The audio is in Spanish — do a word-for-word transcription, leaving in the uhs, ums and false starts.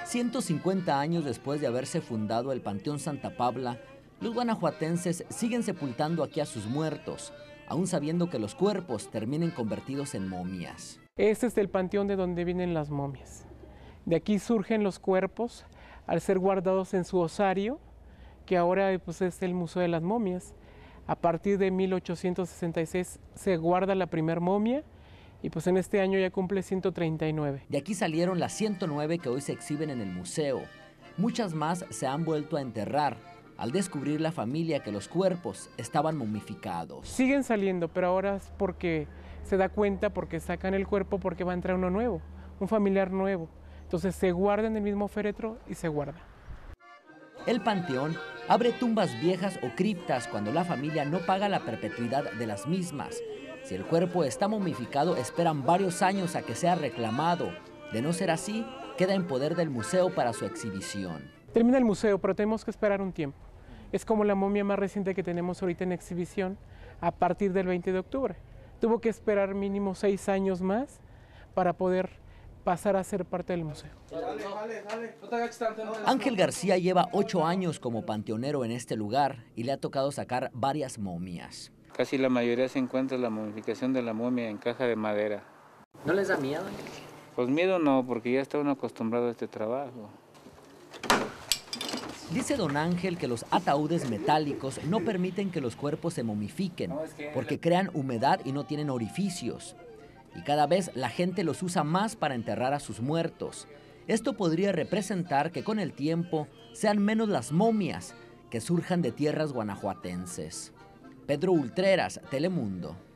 ciento cincuenta años después de haberse fundado el Panteón Santa Pabla, los guanajuatenses siguen sepultando aquí a sus muertos, aún sabiendo que los cuerpos terminen convertidos en momias. Este es el panteón de donde vienen las momias. De aquí surgen los cuerpos al ser guardados en su osario, que ahora pues, es el Museo de las Momias. A partir de mil ochocientos sesenta y seis se guarda la primer momia y pues en este año ya cumple ciento treinta y nueve. De aquí salieron las ciento nueve que hoy se exhiben en el museo. Muchas más se han vuelto a enterrar al descubrir la familia que los cuerpos estaban momificados. Siguen saliendo, pero ahora es porque se da cuenta, porque sacan el cuerpo, porque va a entrar uno nuevo, un familiar nuevo. Entonces se guarda en el mismo féretro y se guarda. El panteón abre tumbas viejas o criptas cuando la familia no paga la perpetuidad de las mismas. Si el cuerpo está momificado, esperan varios años a que sea reclamado. De no ser así, queda en poder del museo para su exhibición. Termina el museo, pero tenemos que esperar un tiempo. Es como la momia más reciente que tenemos ahorita en exhibición a partir del veinte de octubre. Tuvo que esperar mínimo seis años más para poder pasar a ser parte del museo. Ángel García lleva ocho años como panteonero en este lugar y le ha tocado sacar varias momias. Casi la mayoría se encuentra la momificación de la momia en caja de madera. ¿No les da miedo? Pues miedo no, porque ya está uno acostumbrado a este trabajo. Dice don Ángel que los ataúdes metálicos no permiten que los cuerpos se momifiquen, porque crean humedad y no tienen orificios. Y cada vez la gente los usa más para enterrar a sus muertos. Esto podría representar que con el tiempo sean menos las momias que surjan de tierras guanajuatenses. Pedro Ultreras, Telemundo.